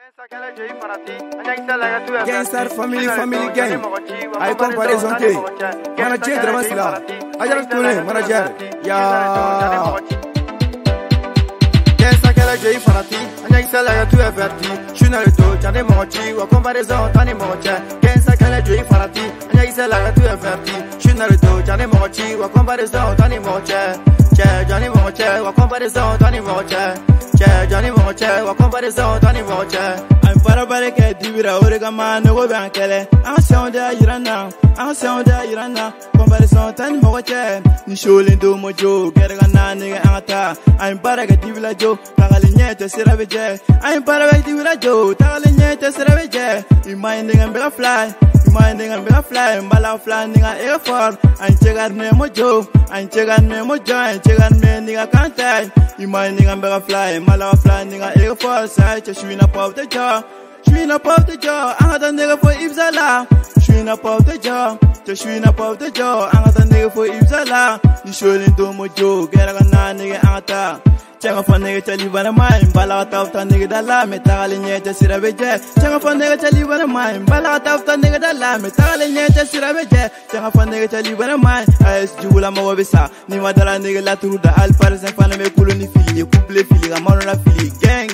Gangster family gang. Ay comparaison ke. Manager drama sila. Ajar tune manager. Ya. Gangster kala jey farati. Anya isala ya tu averti. Shuna le to jane mochi wa comparaison tani mocha. Gangster kala jey farati. Anya isala ya tu averti. Shuna le to jane mochi wa comparaison tani mocha. Che jane mocha wa comparaison tani mocha. Johnny Mocha, wa comparaison Johnny Mocha. I'm parabareke dibira orega man no go bankele. I'm sound there irana. I'm sound there irana. Comparaison Johnny Mocha. Ni shole ndo mojo gerga na nigga ata. I'm paraga dibila jo. Tagalinye te serabeje. I'm paraga dibila jo. Tagalinye te serabeje. You minding and better fly. Minding and better fly, mbala fly nigga air for. I check me mojo, I check me mojo, I check me nigga can't die. You minding and better fly, mbala fly nigga air for. Say just swing up off the jaw, swing up off the jaw. I got a nigga for Ibsala, swing up off the jaw, just swing up off the jaw. I got a nigga for Ibsala. You shouldn't do mojo, get a nigga ata. Changa fa nigga tell you bana mind bala tafta nigga dala metali nyete sirabeje changa fa nigga tell you bana mind bala tafta nigga dala metali nyete sirabeje changa fa nigga tell you bana mind as jula ma wabisa ni madala nigga la turuda al parisen fa na me kuloni fili couple fili ga mano la fili gang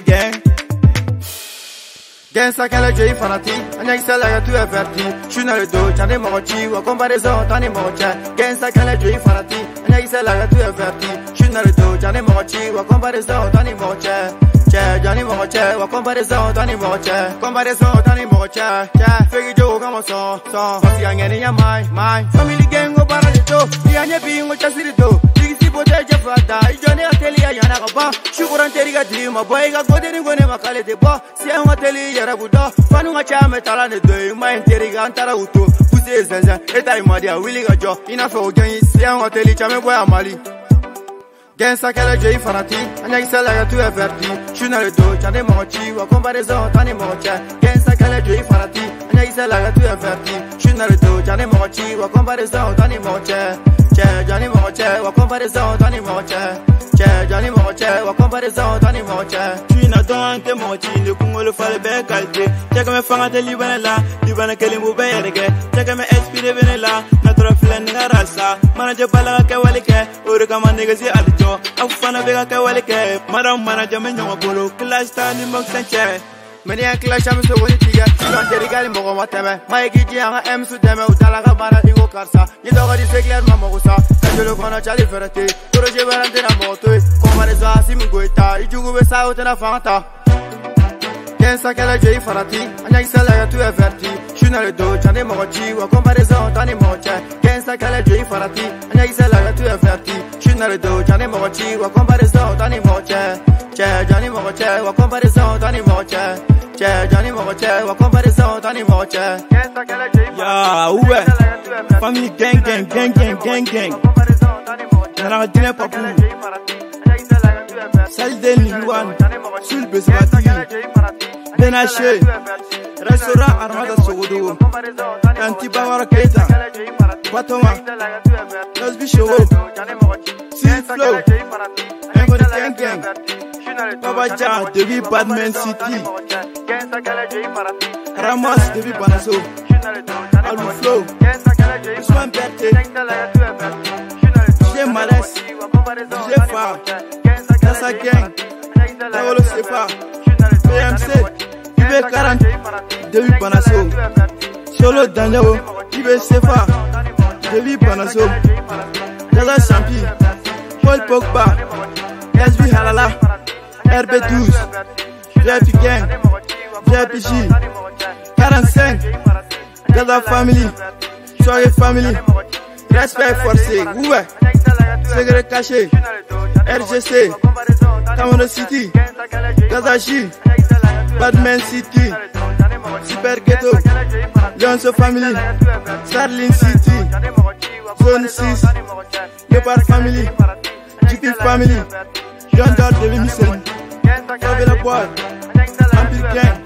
Gangsta kala jey farati anya isala ya tu averti shuna le do jane mochi wa comparaison tani mocha Gangsta kala jey farati anya isala ya tu averti shuna le do jane mochi wa comparaison tani mocha che jane mocha wa comparaison tani mocha che fegi jo kama so fasi angeni ya mai family gang go para de to yanye bingo chasiri do Boteja fata, ijone ateli ya yana kaba. Shukuran teri ga dima, boy ga godeni gone makale de ba. Siya ateli ya rabuda, fanu ga chame tala ne doy. Main teri ga antara uto, kuse zenza. Eta imadia willy ga jo, ina fe ogenyi. Siya ateli chame boy amali. Gangsta kala jey farati, anya isala ya tu averti. Shuna le do, jane mochi wa comparaison tani mocha. Gangsta kala jey farati, anya isala ya tu averti. Shuna le do, jane mochi wa comparaison tani mocha. Johnny Mocha, wa comparaison Johnny Mocha. Johnny Mocha, wa comparaison Johnny Mocha. Tu n'as donc mochi, le Congo le fallait bien calquer. Check me fanga de Libanela, Libana Kelimbo Berge. Check me expire Venela, notre flan rasa. Manager Bala Kawalike, Urukama Negazi Aljo, Afana Vega Kawalike, Madam Manager Menyo Polo, Clash Tani Moxanche. Many a clash am so winning to get you on the regal in Bogotame. My Gigian M. Sudame, Utalagabana, Igo Carsa. You know what is a clear Mamosa, and you look on a Charlie Ferretti, Toroje Valentina Moto, Comareza, Simugueta, Ijugu South and a Fanta. Gangsta kala jey farati, anya isala ya tu averti. Shuna le do, jane mochi, wa comparaison tani mocha. Gangsta kala jey farati, anya isala ya tu averti. Shuna le do, jane mochi, wa comparaison tani mocha. Johnny Mocha, wa comparaison tani mocha. Johnny Mocha, wa comparaison tani mocha. Ya, ouwe. Family gang. Nana dine papu. Salden Liwan, Sul Besmati. Benache. Restaurant Armada Sogodo. Antibawara Keita. Batoma. Cosby Show. Sea Flow. Gang. Baba Jah, Devi Badman City. Ramos, Devi Banaso. Alu Flow. Usman Berte. J. Males. J. Fa. Nasa Gang. Tawolo Sefa. PMC. Ibe Karan. Devi Banaso. Solo Daniel. Ibe Sefa. Devi Banaso. Gaza Champi. Paul Pogba. SB Halala. RB12, VIP Gang, VIPG, 45, Gaza Family, Soirée Family, Respect Forcé, Oué, Secret Caché, RGC, Cameroun City, Gaza J, Badman City, Super Ghetto, Johnson Family, Starling City, Zone 6, Leopard Family, GP Family, John Dart de l'émission. Savez la boîte, Empire Gang.